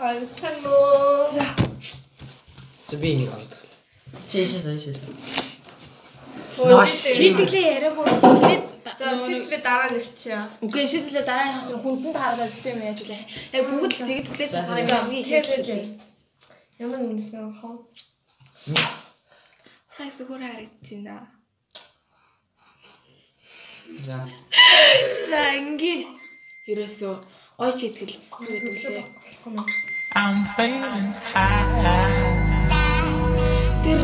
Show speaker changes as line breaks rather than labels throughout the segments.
안살로.
Би нэг аваад. Чишээс.
Шийдэлээ яриаггүй үлээд
За шийдэлээ дараа нь ирчихъя.
үгүй шийдэлээ дараа нь хүндэн таараад хэлсэн юм яаж үлээ. Яг бүгд л зэгэд хүлээж байгаа юм ийм.
Ямар нэгэн хоо.
Хайс өөр харагдчихна. За инги ерөөсөө ой шийтгэл өгдөлээ.
I'm feeling high.
Тэр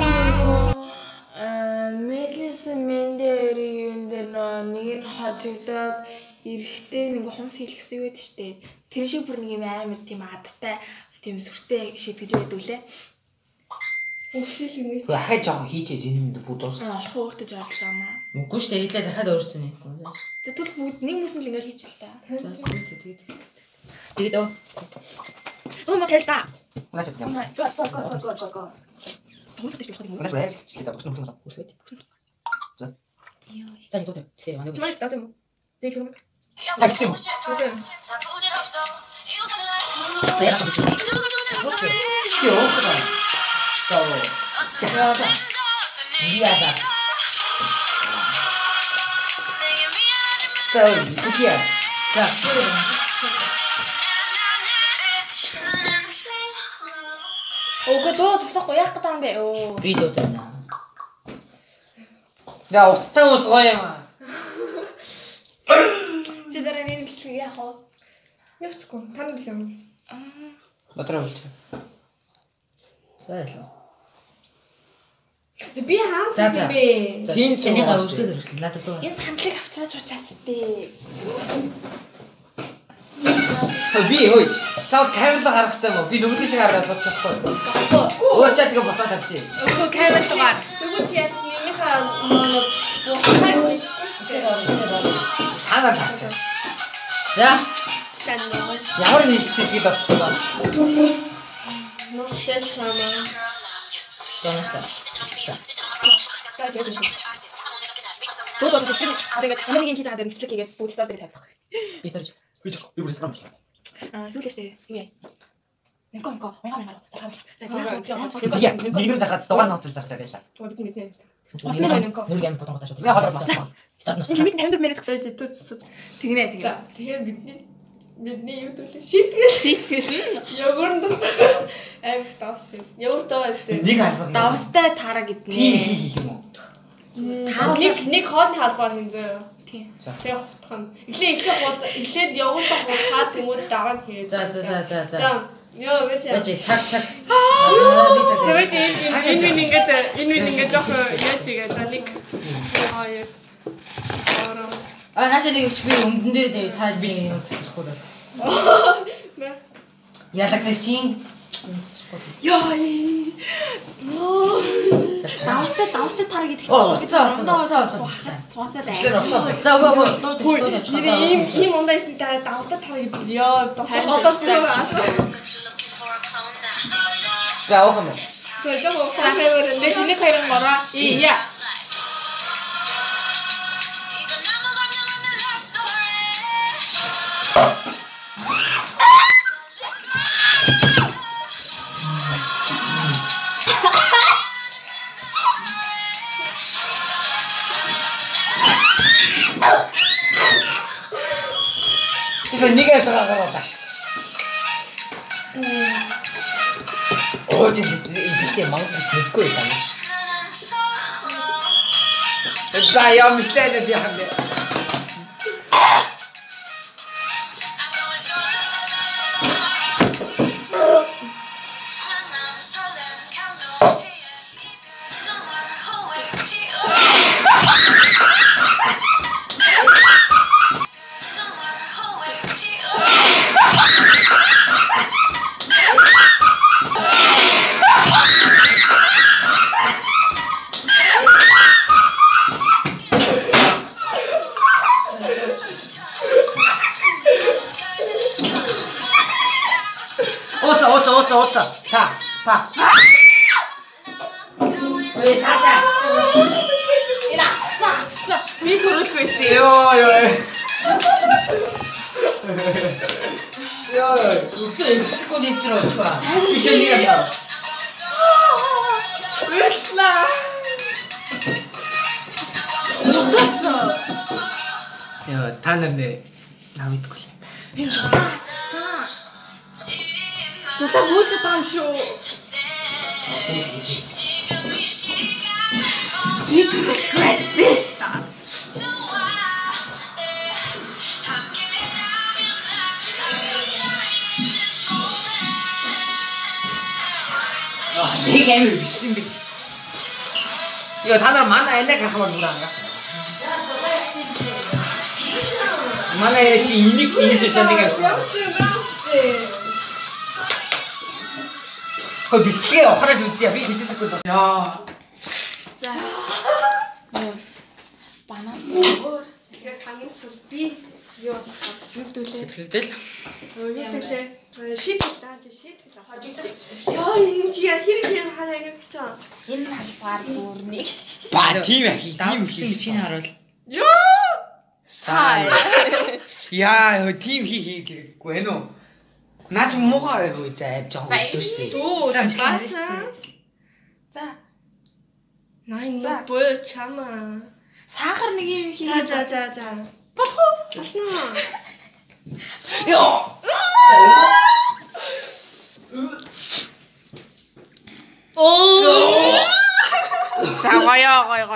Melissa Menderi юм дээр нэг хожигдоод эрэхтэй нэг хумс хийлгсэн байдаг штэ. Тэр шиг бүр нэг юм амар тийм адтай тийм сүртэй шийтгэж байдаг лээ.
Өсвөл нэг.
Дахиад жоохон хийчихэж энэ бүр дуусах.
Орхон өөртөө жоолж байгаа маа.
Үгүй шүү дээ. Хэлээ дахиад өөрсдөө нэхгүй.
За тэгвэл бүгд нэг мөсөн л ингээл хийчихэл та.
За тэгээд оо.
Өө мөн хэлта.
Унаач юм.
Го.
Унаач яа. Члээ босно юм уу? Үгүй. За.
Йоо.
За нэг тоо. Тэгээ манай.
Чамайг татах юм уу? Дээд юм.
Такси.
Өөг дөө зогсохгүй яах гэдэг юм бэ? Өө.
Би дөө тань. Я уцтай ус гоё юм аа.
Чи дараа нэг бичлэг яах вэ?
Яахгүй. Тань л юм.
Батраа үуч. За ялаа.
Би хаасан юм бэ?
Тийм ч нэг өөрсдөө хэрэглэн надад дөө.
Энэ сандлыг авчраа суучаач тээ.
Би хөөе. Цаавал камераа гаргах хэрэгтэй юм уу? Би нөгөөдөө шиг хараад суучихгүй. Өө чаа тэгээ буцаад тавьчих.
Өөг камераа.
Тэгвэл яа нэгнийхээ
Ханаа тавьчих. За. Ямар нэг шийдгийг авчихсан.
Нууцтай самаа.
Тоноштой.
Дөө тэгээд хамгийн хийж байгаа бичлэг хийгээд бүгд стабил тавьчих.
Би сорж. Би бүр скам болчихлоо.
Сүүлээштэй юу яа. Мэнко.
Тэгээ нэгнэр захад дугаар нууцар захдаг байлаа.
Тэгвэл би нэг
Нүрг амт бодон готаж. Я хадраа. Старт нас.
Нэг 50 минут
зөөж идэж.
тэгнэ.
За тэгээ бидний юу төлөө шийтгэл. Йогурт амиг таус. Йогурт таус.
Нэг албаг.
Давстай таараа гэднэ.
Тийм хийх юм уу?
Нэг хоолны халбаар хинзээ.
Тийм.
Тэгээ хутхан. Эхлээд йогурт хаад тэнгууд дараа нь хээ.
За.
Йоо бич.
Цаг.
Тэгээд энэ ингээд жоох яаж игээ за нэг. Аа.
Наашаа нэг өч би өмдөн дээр дэв та би ингэ цэцрэхгүй бол. Ялагдаг чинь цэцрэхгүй.
Яа. Давстай таараа гэдэг чинь. Цаасаа
Ишлэр. За өгөө дуу.
Ийм ундайсэн дараа давтаа таа гэдэг. Йоо
За өгөө.
저거 카메라를 내 진짜 카이랑 말아. 이야.
그래서 네가 해서 가서 어제 이때 망상 듣고 있다니. 자, 야, 미스터는 비한데. 어쩌 다 왜 다시
미 돌아오고 있어요.
요 Яа, үгүй секунд интер болчихваа. Биш нэг яа.
Үслаа.
Яа, та нар нэр намайдгүй.
Энэ жолоо. Зулаа бүгд таам шүү.
Нэг амир биш юм биш. Яа, та нар манай анаг ахмаар нүрээ ангаа. Манай чи энийг ингэж нэг юм. Хөө бисгээ охраж үзье би хэлээсэхгүй. Яа.
За. Банан.
Тэгэхээр хамгийн сүр би юу
Юудүүлээ.
Сэтгэлдэл.
юу төлөө шийтгэл даа тий шийтгэл хожигдож. Яа энэ чи хэрэг хаяа гэж чам.
Энэ халбаар дүүрнийг.
Ба тийм ахи.
Даавчтай чинь харуул.
Ёо.
Сай.
Яа, тийм хийгээгүй ээ нөө. Наач муухай байв заа жоо өгдөө штэ.
Дөө
За.
Найн боо чамаа.
Сахар нэг юм хийгээд.
За.
Болох уу?
Болно.
Ёо.
Оо.
За гоё.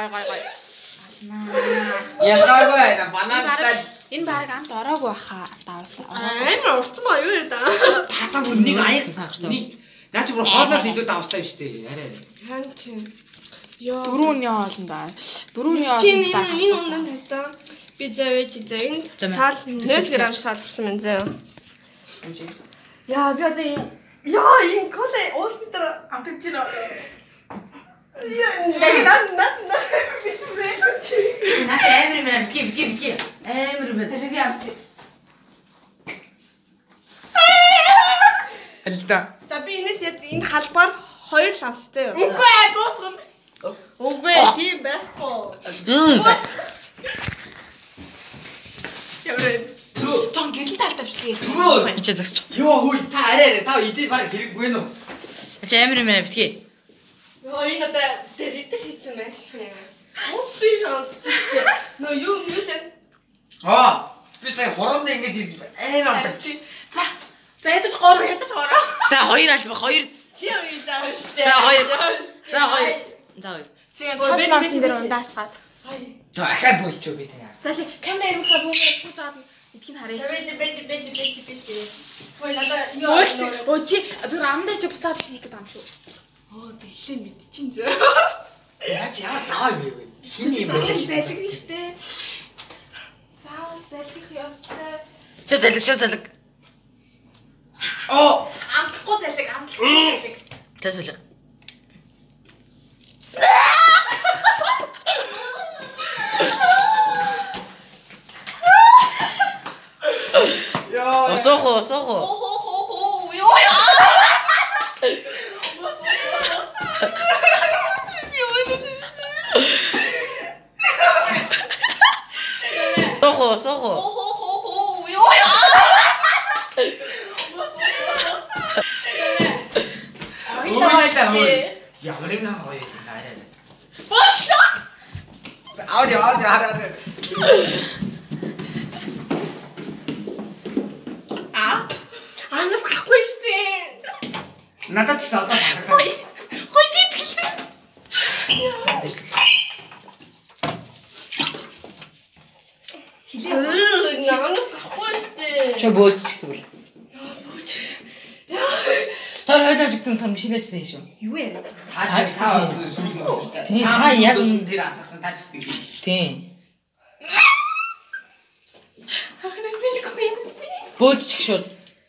Яхаагүй на банантай.
Энэ баг амт ороогүй баха. Давсан.
Амар уртмаа юу яа даа.
Тата бүр нэг аяасан сахартай. Наа чи бүр хоолноос илүү давстай биш дээ. Арай.
Хан чи. Яа.
Дөрөвний хоолн даа. Дөрөвний
Чи
хоолн даа.
энэ ундан тавьтаа. Би завэж энд сал 0 г сал болсон юм заяа. Яа би одоо энэ коле уусны дээр
Амтж чинь.
над би чи.
Наач амир мэн битгий. Амир мэн.
Тэшиг яах вэ?
Алда.
За би энэс энэ халбаар 2 ламстай юу?
Үгүй ээ дуусгана.
Үгүй тийм байхгүй. Яврын.
Жон гэрэл талтай бичлээ.
Би ч зөвч.
Йоо хүй та арай та идэл баг хэрэггүй нөө.
Наач амир мэн битгий.
Йоо энэ одоо дэрэгдэл хийсэн маш. Муухай шанс чиштэй. Нөө юу лээ.
Би сая хоронд ингэж хийсэн амар амтч.
За ядаж 3.
За 2 алба 2.
Чи юу заах штэ.
За 2.
Чи цааш маасан дээр ундаасгаад.
За ахаа болчихоо би таа.
За чи камера ирүүлээ бүгд сууж байгаа эдгийг харъя.
Бэж. Хой надаа
Өө чи зүр амдаа чи буцаад биш нэг гэдэг юм шүү.
оо бэлээ мэдчихин зөө.
Яач яа цаа би. Хин юм бэ?
Залгих нь штэ. Заавал залгих ёстой.
Залэг.
Оо,
Амтлахгүй залэг.
Тэсэлэг.
яа.
Осохо.
Хоо ёо яа.
Сохо.
Хоо ёо яа.
Ямар юм аа гоё юм арай. Аудио хараа.
Амнаас гахгүй штэ.
Надад ч одоо хатаа.
Хой сэтгэл.
Амнаас гахгүй штэ.
Чи бөөцчих тэгвэл. Тэр хойлож гитэн сан шинээсэн шүү.
Юу яа?
Таа сүүл нөөс штэ.
Тийм, та яг
тэр асгасан таа ч гэдэг.
Тийм.
Ахнаас нэлгүй юм.
Бөөцчих шүү.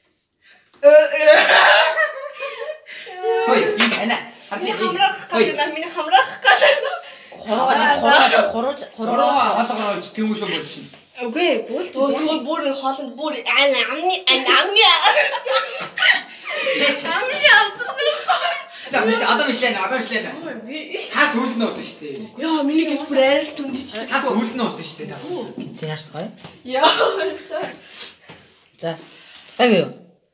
Хой, энэ ана.
Миний хамрах гэдэг.
Хороож.
Хоолгороо тэмүүшөө болчихно.
Үгүй буулч.
Тэгвэл бүр нэг хоолнд бүр амны.
За биш одоо бишлээ. Та сүүл нөөс штэ.
Яа миний гэж бүр арай л түндэж.
Та сүүл нөөс штэ та.
Зинарцгай.
Яа.
За. Аг юу?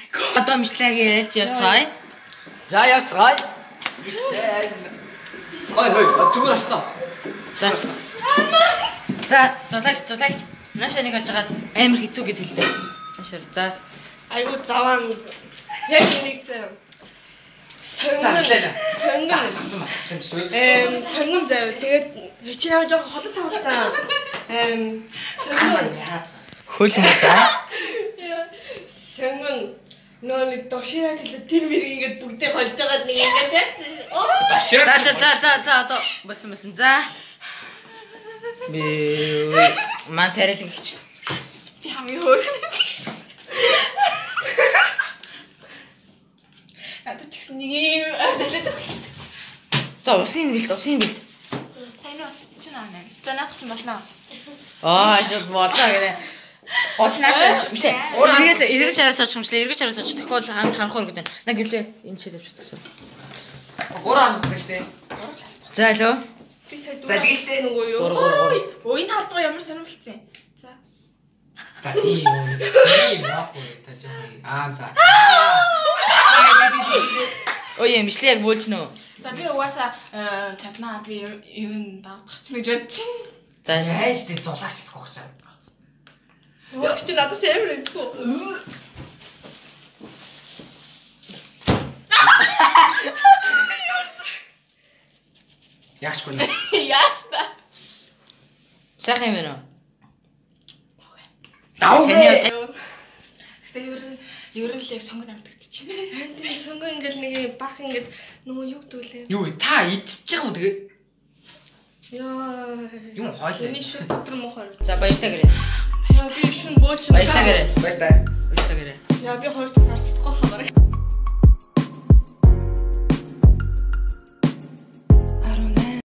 Одоо мишлэг ярьж явцгаая.
За явцгаая. Миштэй. Ой зүгээр аснаа.
За зулагч. Нааша нэг хаж хагаад амар хэцүү гэд хэлдэг. Наашаар. За.
Айгуу заван. Яг нэг зав. Сонгон зав. Тэгээд чи наваа жоохон холон савлтаа. Сонгон.
Хөл мөдөө.
Сонгон нөөний дошираа гэлээ тэр мэрийг ингээд бүгдээ холж байгаа нэг ингээд
За одоо басан. За. Би ман царайлаг гэж.
Би хамгийн хөөрхөн гэж. Надад ч гэсэн нэг юм авдалаа.
За усын бэлт.
Сайн уу чи наа. За наасах чинь болно.
Шууд бодлоо гэрээ. Олнаш биш. Эргэж хараасаач юмшлээ. Эргэж хараасаач тохиол харахаар гэдэг. Наа гэлээ энэ ч дэвч тагсан.
Гурам гэж дээ.
За лөө.
би сая залгийштэй нөгөө юу.
Ой энэ хавтгаа ямар сонирхолтой. За.
За тийм яахгүй таж. За.
Ой мишлэг буулж нөө.
За би угаасаа чаднаа би юу н давтахч гэж бодчих.
За
яаж тийм зулаач чадах гэж байна.
Өгтөө надад амар идэх.
Яачгүй.
Яста.
сайхан юм байна уу?
Давгүй.
Гэтэ ер нь л яг сонгон амтагдчихэв.
Харин тийм сонгон ингээл нэг бах ингээд нөгөө юу гэдүүлээ.
Юу та идчихэж байгаа юм тэгээд.
Яа.
Юу хойлоо.
Эний шүү дотор мохор.
За баяртай гэрээ.
Яа би шүн бөөч.
Баяртай гэрээ.
Баяртай.
Баяртай гэрээ.
Яа би хоёр дахь харцдаггүй